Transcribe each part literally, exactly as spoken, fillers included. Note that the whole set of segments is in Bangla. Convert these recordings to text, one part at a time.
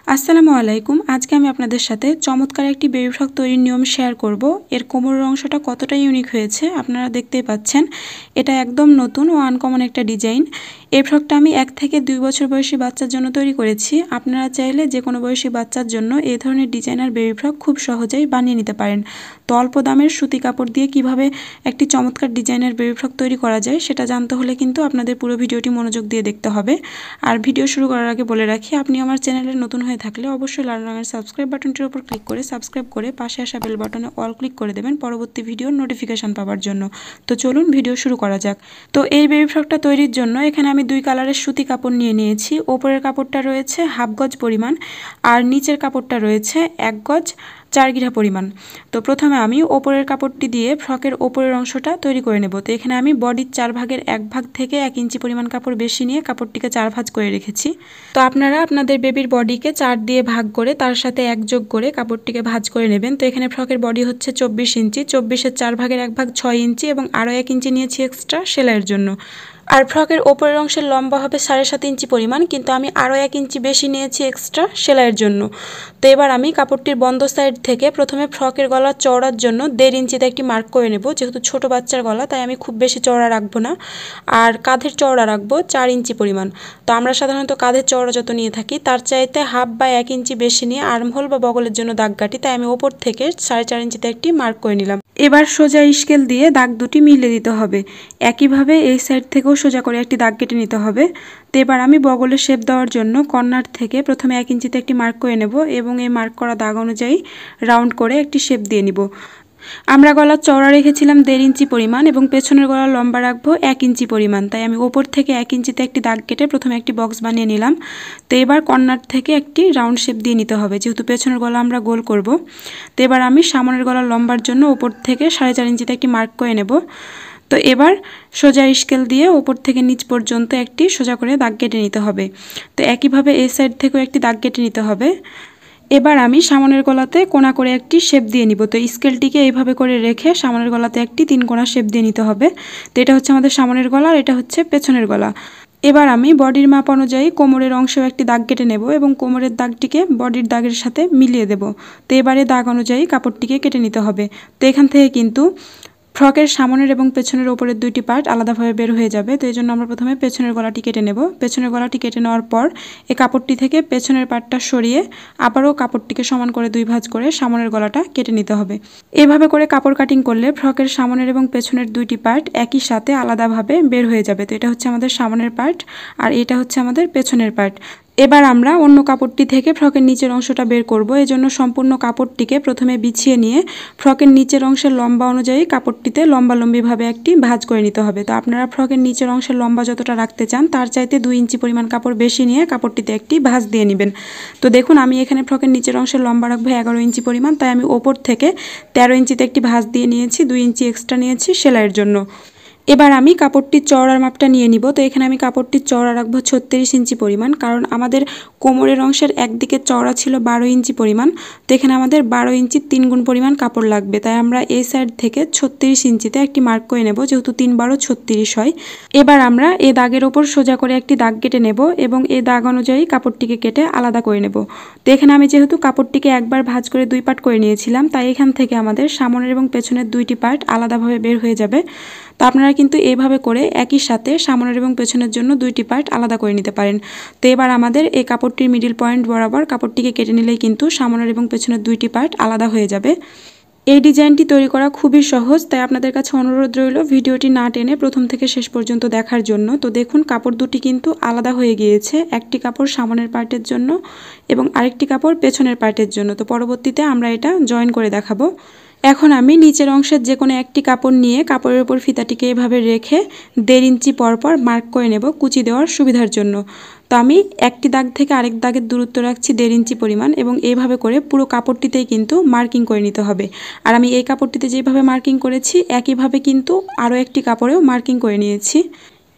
আসসালামু আলাইকুম। আজকে আমি আপনাদের সাথে চমৎকার একটি বেবি ফ্রক তৈরির নিয়ম শেয়ার করব। এর কোমরের অংশটা কতটা ইউনিক হয়েছে আপনারা দেখতেই পাচ্ছেন। এটা একদম নতুন ও আনকমন একটা ডিজাইন। এই ফ্রকটা আমি এক থেকে দুই বছর বয়সী বাচ্চার জন্য তৈরি করেছি। আপনারা চাইলে যে কোনো বয়সী বাচ্চার জন্য এই ধরনের ডিজাইনার বেবি ফ্রক খুব সহজেই বানিয়ে নিতে পারেন। তো অল্প দামের সুতি কাপড় দিয়ে কিভাবে একটি চমৎকার ডিজাইনার বেবি ফ্রক তৈরি করা যায় সেটা জানতে হলে কিন্তু আপনাদের পুরো ভিডিওটি মনোযোগ দিয়ে দেখতে হবে। আর ভিডিও শুরু করার আগে বলে রাখি, আপনি আমার চ্যানেলে নতুন হয়ে থাকলে অবশ্যই লাল রঙের সাবস্ক্রাইব বাটনটির উপর ক্লিক করে সাবস্ক্রাইব করে পাশে আসা বেল বাটনে অল ক্লিক করে দেবেন পরবর্তী ভিডিওর নোটিফিকেশন পাওয়ার জন্য। তো চলুন ভিডিও শুরু করা যাক। তো এই বেবি ফ্রকটা তৈরির জন্য এখানে আমি দুই কালারের সুতি কাপড় নিয়ে নিয়েছি। ওপরের কাপড়টা রয়েছে হাফ গজ পরিমাণ আর নিচের কাপড়টা রয়েছে এক গজ চার গিরা পরিমাণ। তো প্রথমে আমি ওপরের কাপড়টি দিয়ে ফ্রকের ওপরের অংশটা তৈরি করে নেব। তো এখানে আমি বডির চার ভাগের এক ভাগ থেকে এক ইঞ্চি পরিমাণ কাপড় বেশি নিয়ে কাপড়টিকে চার ভাঁজ করে রেখেছি। তো আপনারা আপনাদের বেবির বডিকে চার দিয়ে ভাগ করে তার সাথে এক যোগ করে কাপড়টিকে ভাঁজ করে নেবেন। তো এখানে ফ্রকের বডি হচ্ছে চব্বিশ ইঞ্চি, চব্বিশের চার ভাগের এক ভাগ ছয় ইঞ্চি এবং আরও এক ইঞ্চি নিয়েছি এক্সট্রা সেলাইয়ের জন্য। আর ফ্রকের ওপরের অংশের লম্বা হবে সাড়ে সাত ইঞ্চি পরিমাণ, কিন্তু আমি আরও এক ইঞ্চি বেশি নিয়েছি এক্সট্রা সেলাইয়ের জন্য। তো এবার আমি কাপড়টির বন্ধ সাইড থেকে প্রথমে ফ্রকের গলা চওড়ার জন্য দেড় ইঞ্চিতে একটি মার্ক করে নেব। যেহেতু ছোট বাচ্চার গলা তাই আমি খুব বেশি চওড়া রাখবো না, আর কাঁধের চওড়া রাখবো চার ইঞ্চি পরিমাণ। তো আমরা সাধারণত কাঁধের চওড়া যত নিয়ে থাকি তার চাইতে হাফ বা এক ইঞ্চি বেশি নিয়ে আর্মহোল বা বগলের জন্য দাগ কাটি, তাই আমি ওপর থেকে সাড়ে চার ইঞ্চিতে একটি মার্ক করে নিলাম। এবার সোজা স্কেল দিয়ে দাগ দুটি মিলে দিতে হবে। একইভাবে এই সাইড থেকেও সোজা করে একটি দাগ কেটে নিতে হবে। তো এবার আমি বগলের শেপ দেওয়ার জন্য কর্নার থেকে প্রথমে এক ইঞ্চিতে একটি মার্ক করে নেব এবং এই মার্ক করা দাগ অনুযায়ী রাউন্ড করে একটি শেপ দিয়ে নিব। আমরা গলার চওড়া রেখেছিলাম দেড় ইঞ্চি পরিমাণ এবং পেছনের গলার লম্বা রাখবো এক ইঞ্চি পরিমাণ, তাই আমি ওপর থেকে এক ইঞ্চিতে একটি দাগ কেটে প্রথমে একটি বক্স বানিয়ে নিলাম। তো এবার কর্নার থেকে একটি রাউন্ড শেপ দিয়ে নিতে হবে, যেহেতু পেছনের গলা আমরা গোল করব। তো এবার আমি সামনের গলার লম্বার জন্য ওপর থেকে সাড়ে চার ইঞ্চিতে একটি মার্ক করে নেব। তো এবার সোজা স্কেল দিয়ে ওপর থেকে নিচ পর্যন্ত একটি সোজা করে দাগ কেটে নিতে হবে। তো একইভাবে এই সাইড থেকেও একটি দাগ কেটে নিতে হবে। এবার আমি সামনের গলাতে কোণা করে একটি শেপ দিয়ে নিব। তো স্কেলটিকে এইভাবে করে রেখে সামনের গলাতে একটি তিন কোণা শেপ দিয়ে নিতে হবে। তো এটা হচ্ছে আমাদের সামনের গলা আর এটা হচ্ছে পেছনের গলা। এবার আমি বডির মাপ অনুযায়ী কোমরের অংশেও একটি দাগ কেটে নেব এবং কোমরের দাগটিকে বডির দাগের সাথে মিলিয়ে দেব। তো এবারে দাগ অনুযায়ী কাপড়টিকে কেটে নিতে হবে। তো এখান থেকে কিন্তু ফ্রকের সামনের এবং পেছনের ওপরের দুইটি পার্ট আলাদাভাবে বের হয়ে যাবে। তো এই জন্য আমরা প্রথমে পেছনের গলাটি কেটে নেব। পেছনের গলাটি কেটে নেওয়ার পর এই কাপড়টি থেকে পেছনের পার্টটা সরিয়ে আবারও কাপড়টিকে সমান করে দুই ভাঁজ করে সামনের গলাটা কেটে নিতে হবে। এভাবে করে কাপড় কাটিং করলে ফ্রকের সামনের এবং পেছনের দুইটি পার্ট একই সাথে আলাদাভাবে বের হয়ে যাবে। তো এটা হচ্ছে আমাদের সামনের পার্ট আর এটা হচ্ছে আমাদের পেছনের পার্ট। এবার আমরা অন্য কাপড়টি থেকে ফ্রকের নিচের অংশটা বের করব। এই জন্য সম্পূর্ণ কাপড়টিকে প্রথমে বিছিয়ে নিয়ে ফ্রকের নিচের অংশের লম্বা অনুযায়ী কাপড়টিতে লম্বালম্বিভাবে একটি ভাঁজ করে নিতে হবে। তো আপনারা ফ্রকের নিচের অংশের লম্বা যতটা রাখতে চান তার চাইতে দুই ইঞ্চি পরিমাণ কাপড় বেশি নিয়ে কাপড়টিতে একটি ভাঁজ দিয়ে নেবেন। তো দেখুন আমি এখানে ফ্রকের নিচের অংশের লম্বা রাখবো এগারো ইঞ্চি পরিমাণ, তাই আমি ওপর থেকে তেরো ইঞ্চিতে একটি ভাঁজ দিয়ে নিয়েছি, দুই ইঞ্চি এক্সট্রা নিয়েছি সেলাইয়ের জন্য। এবার আমি কাপড়টির চওড়ার মাপটা নিয়ে নিব। তো এখানে আমি কাপড়টির চওড়া রাখবো ছত্রিশ ইঞ্চি পরিমাণ, কারণ আমাদের কোমরের অংশের একদিকে চওড়া ছিল বারো ইঞ্চি পরিমাণ। তো এখানে আমাদের বারো ইঞ্চি তিন গুণ পরিমাণ কাপড় লাগবে, তাই আমরা এই সাইড থেকে ছত্রিশ ইঞ্চিতে একটি মার্ক করে নেব, যেহেতু তিন বারো ছত্রিশ হয়। এবার আমরা এই দাগের ওপর সোজা করে একটি দাগ কেটে নেব এবং এই দাগ অনুযায়ী কাপড়টিকে কেটে আলাদা করে নেব। তো এখানে আমি যেহেতু কাপড়টিকে একবার ভাঁজ করে দুই পার্ট করে নিয়েছিলাম, তাই এখান থেকে আমাদের সামনের এবং পেছনের দুইটি পার্ট আলাদাভাবে বের হয়ে যাবে। তো আপনারা কিন্তু এইভাবে করে একই সাথে সামনের এবং পেছনের জন্য দুইটি পার্ট আলাদা করে নিতে পারেন। তো এবার আমাদের এই কাপড়টির মিডিল পয়েন্ট বরাবর কাপড়টিকে কেটে নিলেই কিন্তু সামনের এবং পেছনের দুইটি পার্ট আলাদা হয়ে যাবে। এই ডিজাইনটি তৈরি করা খুবই সহজ, তাই আপনাদের কাছে অনুরোধ রইল ভিডিওটি না টেনে প্রথম থেকে শেষ পর্যন্ত দেখার জন্য। তো দেখুন কাপড় দুটি কিন্তু আলাদা হয়ে গিয়েছে, একটি কাপড় সামনের পার্টের জন্য এবং আরেকটি কাপড় পেছনের পার্টের জন্য। তো পরবর্তীতে আমরা এটা জয়েন করে দেখাবো। এখন আমি নিচের অংশের যে কোনো একটি কাপড় নিয়ে কাপড়ের উপর ফিতাটিকে এভাবে রেখে দেড় ইঞ্চি পরপর মার্ক করে নেব কুচি দেওয়ার সুবিধার জন্য। তো আমি একটি দাগ থেকে আরেক দাগের দূরত্ব রাখছি দেড় ইঞ্চি পরিমাণ এবং এইভাবে করে পুরো কাপড়টিতেই কিন্তু মার্কিং করে নিতে হবে। আর আমি এই কাপড়টিতে যেভাবে মার্কিং করেছি একইভাবে কিন্তু আরও একটি কাপড়েও মার্কিং করে নিয়েছি।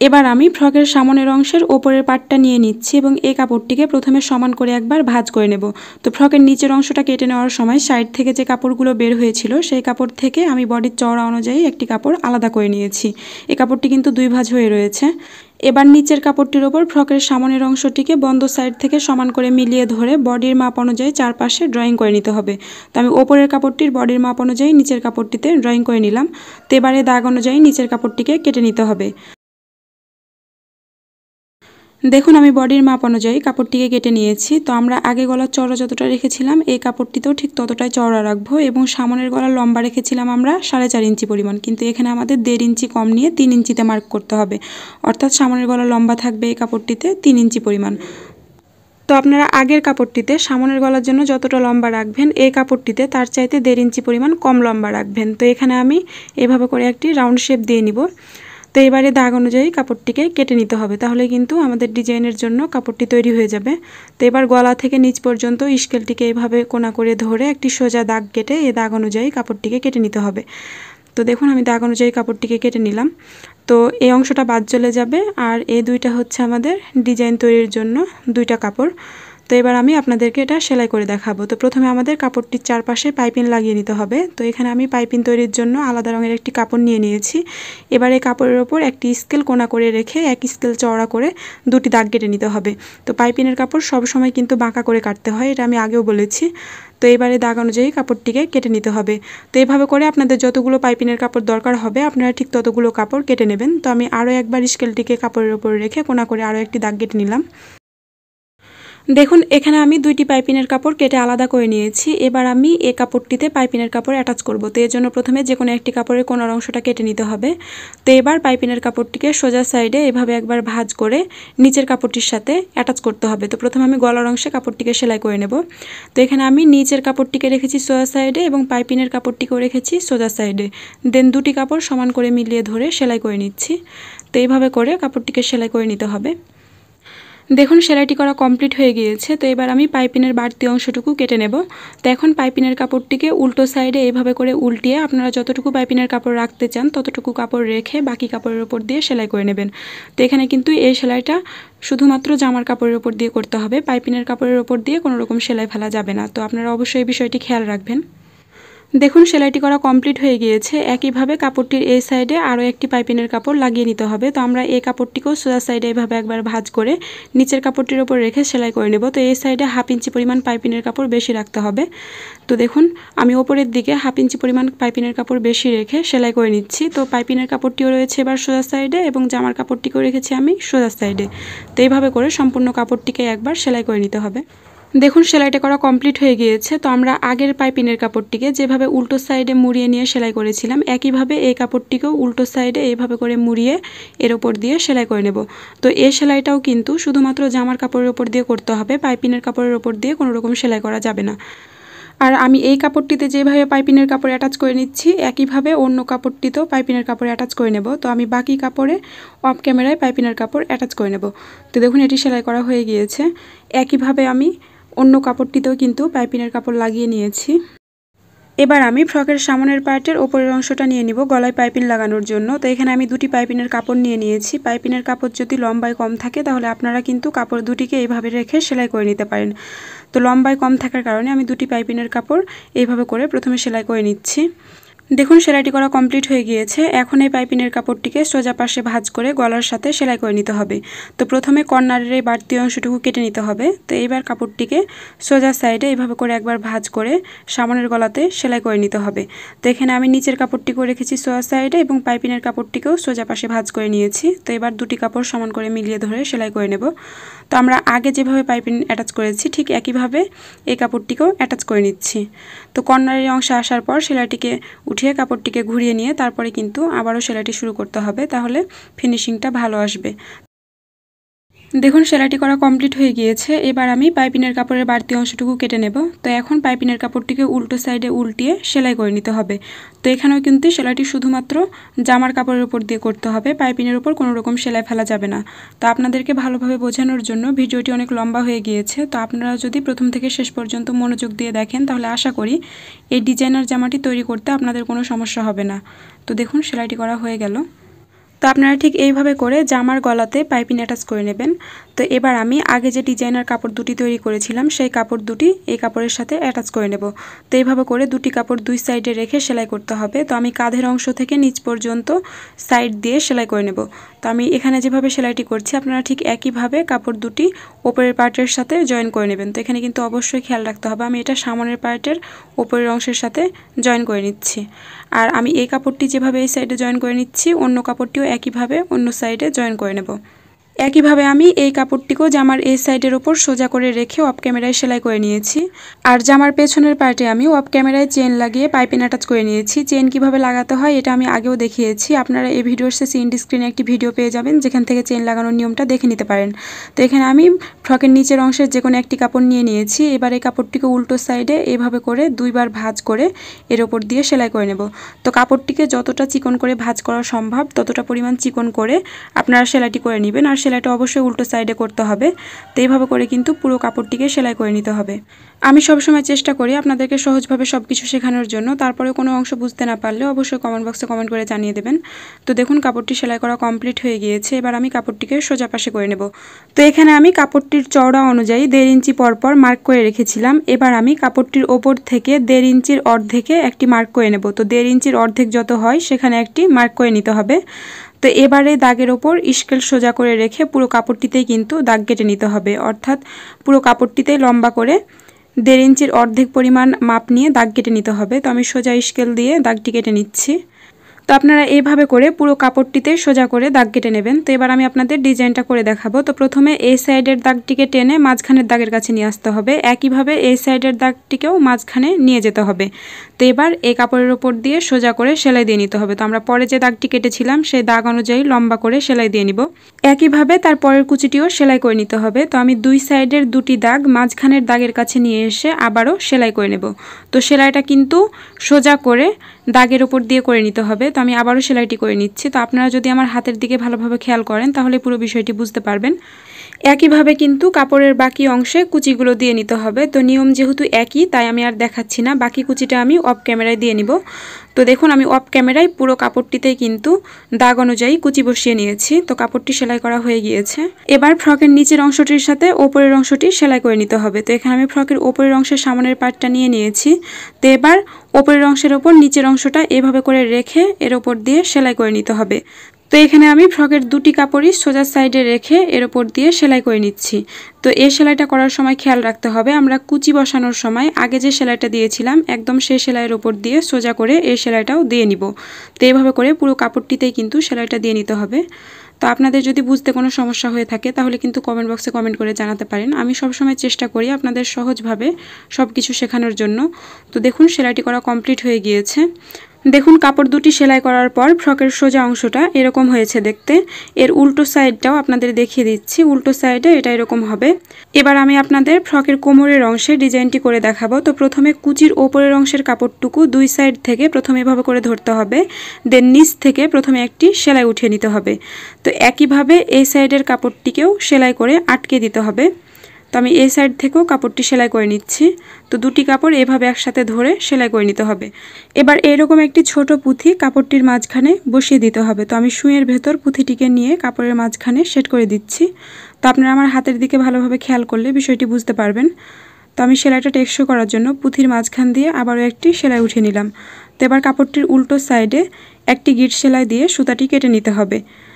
এবার আমি ফ্রকের সামনের অংশের ওপরের পাটটা নিয়ে নিচ্ছি এবং এই কাপড়টিকে প্রথমে সমান করে একবার ভাঁজ করে নেব। তো ফ্রকের নিচের অংশটা কেটে নেওয়ার সময় সাইড থেকে যে কাপড়গুলো বের হয়েছিল সেই কাপড় থেকে আমি বডির চওড়া অনুযায়ী একটি কাপড় আলাদা করে নিয়েছি। এই কাপড়টি কিন্তু দুই ভাঁজ হয়ে রয়েছে। এবার নিচের কাপড়টির ওপর ফ্রকের সামনের অংশটিকে বন্ধ সাইড থেকে সমান করে মিলিয়ে ধরে বডির মাপ অনুযায়ী চারপাশে ড্রয়িং করে নিতে হবে। তো আমি ওপরের কাপড়টির বডির মাপ অনুযায়ী নিচের কাপড়টিতে ড্রয়িং করে নিলাম। তো এবারে দাগ অনুযায়ী নিচের কাপড়টিকে কেটে নিতে হবে। দেখুন আমি বডির মাপ অনুযায়ী কাপড়টিকে কেটে নিয়েছি। তো আমরা আগে গলার চওড়া যতটা রেখেছিলাম এই কাপড়টিতেও ঠিক ততটাই চওড়া রাখবো এবং সামনের গলার লম্বা রেখেছিলাম আমরা সাড়ে চার ইঞ্চি পরিমাণ, কিন্তু এখানে আমাদের দেড় ইঞ্চি কম নিয়ে তিন ইঞ্চিতে মার্ক করতে হবে। অর্থাৎ সামনের গলা লম্বা থাকবে এই কাপড়টিতে তিন ইঞ্চি পরিমাণ। তো আপনারা আগের কাপড়টিতে সামনের গলার জন্য যতটা লম্বা রাখবেন এই কাপড়টিতে তার চাইতে দেড় ইঞ্চি পরিমাণ কম লম্বা রাখবেন। তো এখানে আমি এভাবে করে একটি রাউন্ড শেপ দিয়ে নিব। তো এবারে দাগ অনুযায়ী কাপড়টিকে কেটে নিতে হবে, তাহলে কিন্তু আমাদের ডিজাইনের জন্য কাপড়টি তৈরি হয়ে যাবে। তো এবার গলা থেকে নিচ পর্যন্ত স্কেলটিকে এভাবে কোনা করে ধরে একটি সোজা দাগ কেটে এই দাগ অনুযায়ী কাপড়টিকে কেটে নিতে হবে। তো দেখুন আমি দাগ অনুযায়ী কাপড়টিকে কেটে নিলাম। তো এই অংশটা বাদ চলে যাবে আর এই দুইটা হচ্ছে আমাদের ডিজাইন তৈরির জন্য দুইটা কাপড়। তো এবার আমি আপনাদেরকে এটা সেলাই করে দেখাবো। তো প্রথমে আমাদের কাপড়টির চারপাশে পাইপিং লাগিয়ে নিতে হবে। তো এখানে আমি পাইপিং তৈরির জন্য আলাদা রঙের একটি কাপড় নিয়ে নিয়েছি। এবার এই কাপড়ের ওপর একটি স্কেল কোনা করে রেখে এক স্কেল চওড়া করে দুটি দাগ কেটে নিতে হবে। তো পাইপিংয়ের কাপড় সবসময় কিন্তু বাঁকা করে কাটতে হয়, এটা আমি আগেও বলেছি। তো এবারে দাগ অনুযায়ী কাপড়টিকে কেটে নিতে হবে। তো এইভাবে করে আপনাদের যতগুলো পাইপিংয়ের কাপড় দরকার হবে আপনারা ঠিক ততগুলো কাপড় কেটে নেবেন। তো আমি আরও একবার স্কেলটিকে কাপড়ের ওপর রেখে কোনা করে আরও একটি দাগ কেটে নিলাম। দেখুন এখানে আমি দুইটি পাইপিংয়ের কাপড় কেটে আলাদা করে নিয়েছি। এবার আমি এই কাপড়টিতে পাইপিংয়ের কাপড় অ্যাটাচ করব। তো এর জন্য প্রথমে যে কোনো একটি কাপড়ের কোনার অংশটা কেটে নিতে হবে। তো এবার পাইপিংয়ের কাপড়টিকে সোজা সাইডে এভাবে একবার ভাঁজ করে নিচের কাপড়টির সাথে অ্যাটাচ করতে হবে। তো প্রথমে আমি গলার অংশে কাপড়টিকে সেলাই করে নেব। তো এখানে আমি নিচের কাপড়টিকে রেখেছি সোজা সাইডে এবং পাইপিংয়ের কাপড়টিকেও রেখেছি সোজা সাইডে। দেন দুটি কাপড় সমান করে মিলিয়ে ধরে সেলাই করে নিচ্ছি। তো এইভাবে করে কাপড়টিকে সেলাই করে নিতে হবে। দেখুন সেলাইটি করা কমপ্লিট হয়ে গিয়েছে। তো এবার আমি পাইপিংয়ের বাড়তি অংশটুকু কেটে নেব। তো এখন পাইপিংয়ের কাপড়টিকে উল্টো সাইডে এইভাবে করে উল্টিয়ে আপনারা যতটুকু পাইপিংয়ের কাপড় রাখতে চান ততটুকু কাপড় রেখে বাকি কাপড়ের উপর দিয়ে সেলাই করে নেবেন। তো এখানে কিন্তু এই সেলাইটা শুধুমাত্র জামার কাপড়ের উপর দিয়ে করতে হবে, পাইপিংয়ের কাপড়ের উপর দিয়ে কোনো রকম সেলাই ফেলা যাবে না। তো আপনারা অবশ্যই এই বিষয়টি খেয়াল রাখবেন। দেখুন সেলাইটি করা কমপ্লিট হয়ে গিয়েছে। একইভাবে কাপড়টির এই সাইডে আরও একটি পাইপিংয়ের কাপড় লাগিয়ে নিতে হবে। তো আমরা এই কাপড়টিকেও সোজা সাইডে এভাবে একবার ভাঁজ করে নিচের কাপড়টির উপর রেখে সেলাই করে নেব। তো এই সাইডে হাফ ইঞ্চি পরিমাণ পাইপিংয়ের কাপড় বেশি রাখতে হবে। তো দেখুন আমি ওপরের দিকে হাফ ইঞ্চি পরিমাণ পাইপিংয়ের কাপড় বেশি রেখে সেলাই করে নিচ্ছি। তো পাইপিংয়ের কাপড়টিও রয়েছে এবার সোজা সাইডে এবং জামার কাপড়টিকেও রেখেছি আমি সোজা সাইডে। তো এইভাবে করে সম্পূর্ণ কাপড়টিকে একবার সেলাই করে নিতে হবে। দেখুন সেলাইটা করা কমপ্লিট হয়ে গিয়েছে। তো আমরা আগের পাইপিংয়ের কাপড়টিকে যেভাবে উল্টো সাইডে মুড়িয়ে নিয়ে সেলাই করেছিলাম একইভাবে এই কাপড়টিকেও উল্টো সাইডে এইভাবে করে মুড়িয়ে এর ওপর দিয়ে সেলাই করে নেব। তো এই সেলাইটাও কিন্তু শুধুমাত্র জামার কাপড়ের ওপর দিয়ে করতে হবে, পাইপিংয়ের কাপড়ের ওপর দিয়ে কোনো রকম সেলাই করা যাবে না। আর আমি এই কাপড়টিতে যেভাবে পাইপিংয়ের কাপড় অ্যাটাচ করে নিচ্ছি একইভাবে অন্য কাপড়টিতেও পাইপিংয়ের কাপড় অ্যাটাচ করে নেব। তো আমি বাকি কাপড়ে অফ ক্যামেরায় পাইপিংয়ের কাপড় অ্যাটাচ করে নেব। তো দেখুন এটি সেলাই করা হয়ে গিয়েছে। একইভাবে আমি অন্য কাপড়টিতেও কিন্তু পাইপিংয়ের কাপড় লাগিয়ে নিয়েছি। এবার আমি ফ্রকের সামনের পার্টের ওপরের অংশটা নিয়ে নিব গলায় পাইপিং লাগানোর জন্য। তো এখানে আমি দুটি পাইপিংয়ের কাপড় নিয়ে নিয়েছি। পাইপিংয়ের কাপড় যদি লম্বায় কম থাকে তাহলে আপনারা কিন্তু কাপড় দুটিকে এইভাবে রেখে সেলাই করে নিতে পারেন। তো লম্বায় কম থাকার কারণে আমি দুটি পাইপিংয়ের কাপড় এইভাবে করে প্রথমে সেলাই করে নিচ্ছি। দেখুন সেলাইটি করা কমপ্লিট হয়ে গিয়েছে। এখন এই পাইপিংয়ের কাপড়টিকে সোজা পাশে ভাঁজ করে গলার সাথে সেলাই করে নিতে হবে। তো প্রথমে কর্নারের এই বাড়তি অংশটুকু কেটে নিতে হবে। তো এইবার কাপড়টিকে সোজা সাইডে এইভাবে করে একবার ভাঁজ করে সামনের গলাতে সেলাই করে নিতে হবে। তো এখানে আমি নিচের কাপড়টিকেও রেখেছি সোজা সাইডে এবং পাইপিংয়ের কাপড়টিকেও সোজা পাশে ভাঁজ করে নিয়েছি। তো এবার দুটি কাপড় সমান করে মিলিয়ে ধরে সেলাই করে নেব। তো আমরা আগে যেভাবে পাইপিং অ্যাটাচ করেছি ঠিক একইভাবে এই কাপড়টিকেও অ্যাটাচ করে নিচ্ছি। তো কর্নারের অংশে আসার পর সেলাইটিকে উঠিয়ে কাপড়টিকে ঘুরিয়ে নিয়ে তারপরে কিন্তু আবারও সেলাইটি শুরু করতে হবে, তাহলে ফিনিশিংটা ভালো আসবে। দেখুন সেলাইটি করা কমপ্লিট হয়ে গিয়েছে। এবার আমি পাইপিংয়ের কাপড়ের বাড়তি অংশটুকু কেটে নেব। তো এখন পাইপিংয়ের কাপড়টিকে উল্টো সাইডে উল্টিয়ে সেলাই করে নিতে হবে। তো এখানেও কিন্তু সেলাইটি শুধুমাত্র জামার কাপড়ের উপর দিয়ে করতে হবে, পাইপিংয়ের উপর কোনো রকম সেলাই ফেলা যাবে না। তো আপনাদেরকে ভালোভাবে বোঝানোর জন্য ভিডিওটি অনেক লম্বা হয়ে গিয়েছে। তো আপনারা যদি প্রথম থেকে শেষ পর্যন্ত মনোযোগ দিয়ে দেখেন তাহলে আশা করি এই ডিজাইনার জামাটি তৈরি করতে আপনাদের কোনো সমস্যা হবে না। তো দেখুন সেলাইটি করা হয়ে গেল। তো আপনারা ঠিক এইভাবে করে জামার গলাতে পাইপিং অ্যাটাচ করে নেবেন। তো এবার আমি আগে যে ডিজাইনার কাপড় দুটি তৈরি করেছিলাম সেই কাপড় দুটি এই কাপড়ের সাথে অ্যাটাচ করে নেব। তো এইভাবে করে দুটি কাপড় দুই সাইডে রেখে সেলাই করতে হবে। তো আমি কাঁধের অংশ থেকে নিচ পর্যন্ত সাইড দিয়ে সেলাই করে নেব। তো আমি এখানে যেভাবে সেলাইটি করছি আপনারা ঠিক একইভাবে কাপড় দুটি ওপরের পার্টের সাথে জয়েন করে নেবেন। তো এখানে কিন্তু অবশ্যই খেয়াল রাখতে হবে আমি এটা সামনের পার্টের ওপরের অংশের সাথে জয়েন করে নিচ্ছি। আর আমি এই কাপড়টি যেভাবে এই সাইডে জয়েন করে নিচ্ছি অন্য কাপড়টিও একইভাবে অন্য সাইডে জয়েন করে নেব। একইভাবে আমি এই কাপড়টিকেও জামার এই সাইডের ওপর সোজা করে রেখে অফ ক্যামেরায় সেলাই করে নিয়েছি। আর জামার পেছনের পার্টে আমি অফ ক্যামেরায় চেন লাগিয়ে পাইপিং অ্যাটাচ করে নিয়েছি। চেন কিভাবে লাগাতে হয় এটা আমি আগেও দেখিয়েছি, আপনারা এই ভিডিওর শেষে ইন্ড স্ক্রিনে একটি ভিডিও পেয়ে যাবেন যেখান থেকে চেন লাগানোর নিয়মটা দেখে নিতে পারেন। তো এখানে আমি ফ্রকের নিচের অংশের যে কোনো একটি কাপড় নিয়ে নিয়েছি। এবার এই কাপড়টিকে উল্টো সাইডে এভাবে করে দুইবার ভাঁজ করে এর ওপর দিয়ে সেলাই করে নেব। তো কাপড়টিকে যতটা চিকন করে ভাঁজ করা সম্ভব ততটা পরিমাণ চিকন করে আপনারা সেলাইটি করে নেবেন। আর সেলাইটা অবশ্যই উল্টো সাইডে করতে হবে। তো এইভাবে করে কিন্তু পুরো কাপড়টিকে সেলাই করে নিতে হবে। আমি সবসময় চেষ্টা করি আপনাদেরকে সহজভাবে সব কিছু শেখানোর জন্য, তারপরে কোনো অংশ বুঝতে না পারলে অবশ্যই কমেন্ট বক্সে কমেন্ট করে জানিয়ে দেবেন। তো দেখুন কাপড়টি সেলাই করা কমপ্লিট হয়ে গিয়েছে। এবার আমি কাপড়টিকে সোজা পাশে করে নেব। তো এখানে আমি কাপড়টির চওড়া অনুযায়ী দেড় ইঞ্চি পরপর মার্ক করে রেখেছিলাম। এবার আমি কাপড়টির ওপর থেকে দেড় ইঞ্চির অর্ধেকে একটি মার্ক করে নেব। তো দেড় ইঞ্চির অর্ধেক যত হয় সেখানে একটি মার্ক করে নিতে হবে। তো এবারে দাগের ওপর স্কেল সোজা করে রেখে পুরো কাপড়টিতেই কিন্তু দাগ কেটে নিতে হবে, অর্থাৎ পুরো কাপড়টিতেই লম্বা করে দেড় ইঞ্চির অর্ধেক পরিমাণ মাপ নিয়ে দাগ কেটে নিতে হবে। তো আমি সোজা স্কেল দিয়ে দাগটি কেটে নিচ্ছি। তো আপনারা এইভাবে করে পুরো কাপড়টিতে সোজা করে দাগ কেটে নেবেন। তো এবার আমি আপনাদের ডিজাইনটা করে দেখাবো। তো প্রথমে এই সাইডের দাগটিকে টেনে মাঝখানের দাগের কাছে নিয়ে আসতে হবে, একইভাবে এই সাইডের দাগটিকেও মাঝখানে নিয়ে যেতে হবে। তো এবার এই কাপড়ের উপর দিয়ে সোজা করে সেলাই দিয়ে নিতে হবে। তো আমরা পরে যে দাগটি কেটেছিলাম সেই দাগ অনুযায়ী লম্বা করে সেলাই দিয়ে নিব। একইভাবে তার পরের কুচিটিও সেলাই করে নিতে হবে। তো আমি দুই সাইডের দুটি দাগ মাঝখানের দাগের কাছে নিয়ে এসে আবারও সেলাই করে নেব। তো সেলাইটা কিন্তু সোজা করে দাগের উপর দিয়ে করে নিতে হবে। তো আমি আবারও সেলাইটি করে নিচ্ছি। তো আপনারা যদি আমার হাতের দিকে ভালোভাবে খেয়াল করেন তাহলে পুরো বিষয়টি বুঝতে পারবেন। একইভাবে কিন্তু কাপড়ের বাকি অংশে কুচিগুলো দিয়ে নিতে হবে। তো নিয়ম যেহেতু একই তাই আমি আর দেখাচ্ছি না, বাকি কুচিটা আমি অফ ক্যামেরায় দিয়ে নিব। তো দেখুন আমি অফ ক্যামেরায় পুরো কাপড়টিতেই কিন্তু দাগ অনুযায়ী কুচি বসিয়ে নিয়েছি। তো কাপড়টি সেলাই করা হয়ে গিয়েছে। এবার ফ্রকের নিচের অংশটির সাথে ওপরের অংশটি সেলাই করে নিতে হবে। তো এখানে আমি ফ্রকের ওপরের অংশের সামনের পার্টটা নিয়ে নিয়েছি। তো এবার ওপরের অংশের ওপর নিচের অংশটা এভাবে করে রেখে এর ওপর দিয়ে সেলাই করে নিতে হবে। তো এখানে আমি ফ্রকের দুটি কাপড়ই সোজা সাইডে রেখে এর ওপর দিয়ে সেলাই করে নিচ্ছি। তো এই সেলাইটা করার সময় খেয়াল রাখতে হবে আমরা কুচি বসানোর সময় আগে যে সেলাইটা দিয়েছিলাম একদম সেই সেলাইয়ের ওপর দিয়ে সোজা করে এই সেলাইটাও দিয়ে নিব। তো এইভাবে করে পুরো কাপড়টিতেই কিন্তু সেলাইটা দিয়ে নিতে হবে। তো আপনাদের যদি বুঝতে কোনো সমস্যা হয়ে থাকে তাহলে কিন্তু কমেন্ট বক্সে কমেন্ট করে জানাতে পারেন। আমি সবসময় চেষ্টা করি আপনাদের সহজভাবে সব কিছু শেখানোর জন্য। তো দেখুন সেলাইটি করা কমপ্লিট হয়ে গিয়েছে। দেখুন কাপড় দুটি সেলাই করার পর ফ্রকের সোজা অংশটা এরকম হয়েছে দেখতে। এর উল্টো সাইডটাও আপনাদের দেখিয়ে দিচ্ছি, উল্টো সাইডে এটা এরকম হবে। এবার আমি আপনাদের ফ্রকের কোমরের অংশে ডিজাইনটি করে দেখাবো। তো প্রথমে কুচির ওপরের অংশের কাপড়টুকু দুই সাইড থেকে প্রথমে এভাবে করে ধরতে হবে, দেন নিচ থেকে প্রথমে একটি সেলাই উঠিয়ে নিতে হবে। তো একইভাবে এই সাইডের কাপড়টিকেও সেলাই করে আটকে দিতে হবে। তো আমি এই সাইড থেকেও কাপড়টি সেলাই করে নিচ্ছি। তো দুটি কাপড় এভাবে একসাথে ধরে সেলাই করে নিতে হবে। এবার এরকম একটি ছোট পুঁথি কাপড়টির মাঝখানে বসিয়ে দিতে হবে। তো আমি সুইয়ের ভেতর পুঁথিটিকে নিয়ে কাপড়ের মাঝখানে সেট করে দিচ্ছি। তো আপনারা আমার হাতের দিকে ভালোভাবে খেয়াল করলে বিষয়টি বুঝতে পারবেন। তো আমি সেলাইটা টেকসই করার জন্য পুঁথির মাঝখান দিয়ে আবারও একটি সেলাই উঠিয়ে নিলাম। তো এবার কাপড়টির উল্টো সাইডে একটি গিট সেলাই দিয়ে সুতাটি কেটে নিতে হবে।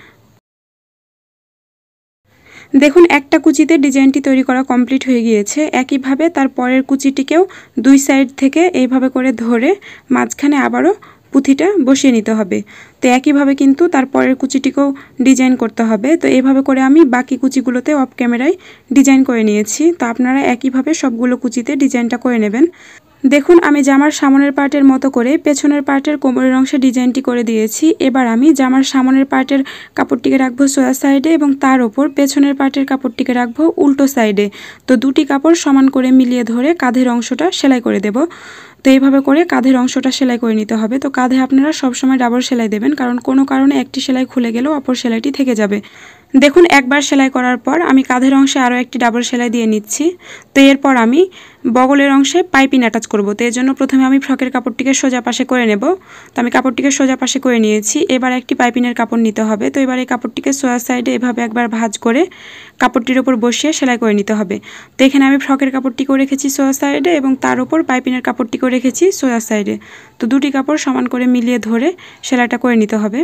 দেখুন একটা কুচিতে ডিজাইনটি তৈরি করা কমপ্লিট হয়ে গিয়েছে। একইভাবে তার পরের কুচিটিকেও দুই সাইড থেকে এইভাবে করে ধরে মাঝখানে আবারও পুঁথিটা বসিয়ে নিতে হবে। তো একইভাবে কিন্তু তার পরের কুচিটিকেও ডিজাইন করতে হবে। তো এইভাবে করে আমি বাকি কুচিগুলোতে অফ ক্যামেরায় ডিজাইন করে নিয়েছি। তো আপনারা একইভাবে সবগুলো কুচিতে ডিজাইনটা করে নেবেন। দেখুন আমি জামার সামনের পার্টের মতো করে পেছনের পার্টের কোমরের অংশে ডিজাইনটি করে দিয়েছি। এবার আমি জামার সামনের পার্টের কাপড়টিকে রাখবো সোজা সাইডে এবং তার ওপর পেছনের পার্টের কাপড়টিকে রাখবো উল্টো সাইডে। তো দুটি কাপড় সমান করে মিলিয়ে ধরে কাঁধের অংশটা সেলাই করে দেব। তো এইভাবে করে কাঁধের অংশটা সেলাই করে নিতে হবে। তো কাঁধে আপনারা সবসময় ডাবল সেলাই দেবেন, কারণ কোনো কারণে একটি সেলাই খুলে গেলেও অপর সেলাইটি থেকে যাবে। দেখুন একবার সেলাই করার পর আমি কাঁধের অংশে আরও একটি ডাবল সেলাই দিয়ে নিচ্ছি। তো এরপর আমি বগলের অংশে পাইপিং অ্যাটাচ করব। তো এর জন্য প্রথমে আমি ফ্রকের কাপড়টিকে সোজা পাশে করে নেব। তো আমি কাপড়টিকে সোজা পাশে করে নিয়েছি। এবার একটি পাইপিংয়ের কাপড় নিতে হবে। তো এবার এই কাপড়টিকে সোজা সাইডে এভাবে একবার ভাঁজ করে কাপড়টির ওপর বসিয়ে সেলাই করে নিতে হবে। তো এখানে আমি ফ্রকের কাপড়টিকেও রেখেছি সোজা সাইডে এবং তার উপর পাইপিংয়ের কাপড়টিকেও রেখেছি সোজা সাইডে। তো দুটি কাপড় সমান করে মিলিয়ে ধরে সেলাইটা করে নিতে হবে।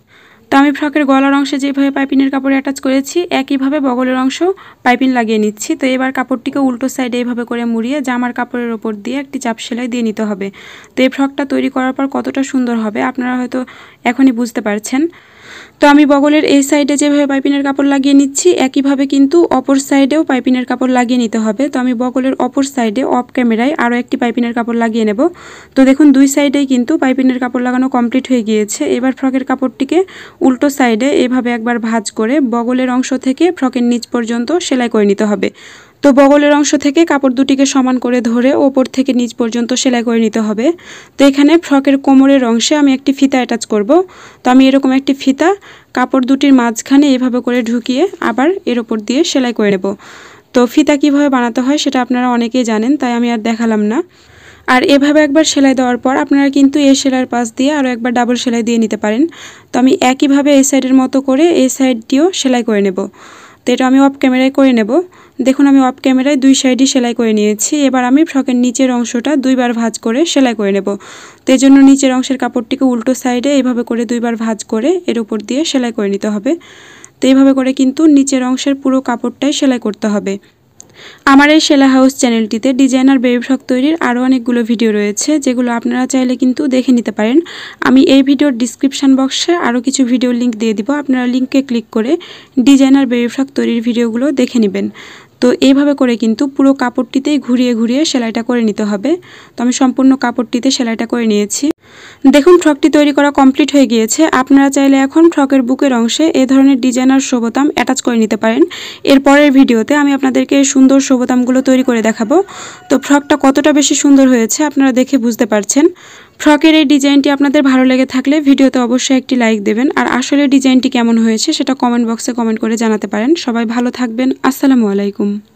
তো আমি ফ্রকের গলার অংশে যেভাবে পাইপিংয়ের কাপড় অ্যাটাচ করেছি একইভাবে বগলের অংশ পাইপিং লাগিয়ে নিচ্ছি। তো এবার কাপড়টিকে উল্টো সাইডে এইভাবে করে মুড়িয়ে জামার কাপড়ের ওপর দিয়ে একটি চাপ সেলাই দিয়ে নিতে হবে। তো এই ফ্রকটা তৈরি করার পর কতটা সুন্দর হবে আপনারা হয়তো এখনই বুঝতে পারছেন। তো আমি বগলের এই সাইডে যেভাবে পাইপিংয়ের কাপড় লাগিয়ে নিচ্ছি একইভাবে কিন্তু অপর সাইডেও পাইপিংয়ের কাপড় লাগিয়ে নিতে হবে। তো আমি বগলের অপর সাইডে অফ ক্যামেরায় আরও একটি পাইপিংয়ের কাপড় লাগিয়ে নেব। তো দেখুন দুই সাইডেই কিন্তু পাইপিংয়ের কাপড় লাগানো কমপ্লিট হয়ে গিয়েছে। এবার ফ্রকের কাপড়টিকে উল্টো সাইডে এভাবে একবার ভাঁজ করে বগলের অংশ থেকে ফ্রকের নিচ পর্যন্ত সেলাই করে নিতে হবে। তো বগলের অংশ থেকে কাপড় দুটিকে সমান করে ধরে ওপর থেকে নিচ পর্যন্ত সেলাই করে নিতে হবে। তো এখানে ফ্রকের কোমরের অংশে আমি একটি ফিতা অ্যাটাচ করব। তো আমি এরকম একটি ফিতা কাপড় দুটির মাঝখানে এভাবে করে ঢুকিয়ে আবার এর ওপর দিয়ে সেলাই করে নেব। তো ফিতা কিভাবে বানাতে হয় সেটা আপনারা অনেকেই জানেন, তাই আমি আর দেখালাম না। আর এভাবে একবার সেলাই দেওয়ার পর আপনারা কিন্তু এই সেলাইয়ের পাশ দিয়ে আরও একবার ডাবল সেলাই দিয়ে নিতে পারেন। তো আমি একইভাবে এই সাইডের মতো করে এই সাইডটিও সেলাই করে নেব। তো এটা আমি অফ ক্যামেরায় করে নেব। দেখুন আমি অফ ক্যামেরায় দুই সাইডই সেলাই করে নিয়েছি। এবার আমি ফ্রকের নিচের অংশটা দুইবার ভাঁজ করে সেলাই করে নেব। তো এই জন্য নিচের অংশের কাপড়টিকে উল্টো সাইডে এইভাবে করে দুইবার ভাঁজ করে এর উপর দিয়ে সেলাই করে নিতে হবে। তো এইভাবে করে কিন্তু নিচের অংশের পুরো কাপড়টাই সেলাই করতে হবে। আমার এই সেলাই হাউস চ্যানেলটিতে ডিজাইনার বেবি ফ্রক তৈরির আরও অনেকগুলো ভিডিও রয়েছে, যেগুলো আপনারা চাইলে কিন্তু দেখে নিতে পারেন। আমি এই ভিডিওর ডিসক্রিপশান বক্সে আরও কিছু ভিডিও লিঙ্ক দিয়ে দিব, আপনারা লিঙ্কে ক্লিক করে ডিজাইনার বেবি ফ্রক তৈরির ভিডিওগুলো দেখে নেবেন। তো এইভাবে করে কিন্তু পুরো কাপড়টিতেই ঘুরিয়ে ঘুরিয়ে সেলাইটা করে নিতে হবে। তো আমি সম্পূর্ণ কাপড়টিতে সেলাইটা করে নিয়েছি। দেখুন ফ্রকটি তৈরি করা কমপ্লিট হয়ে গিয়েছে। আপনারা চাইলে এখন ফ্রকের বুকের অংশে এই ধরনের ডিজাইনার শো বোতাম অ্যাটাচ করে নিতে পারেন। এর পরের ভিডিওতে আমি আপনাদেরকে সুন্দর শো বোতামগুলো তৈরি করে দেখাবো। তো ফ্রকটা কতটা বেশি সুন্দর হয়েছে আপনারা দেখে বুঝতে পারছেন। ফ্রকের এই ডিজাইনটি আপনাদের ভালো লেগে থাকলে ভিডিওতে অবশ্যই একটি লাইক দেবেন, আর আসলে ডিজাইনটি কেমন হয়েছে সেটা কমেন্ট বক্সে কমেন্ট করে জানাতে পারেন। সবাই ভালো থাকবেন। আসসালামু আলাইকুম।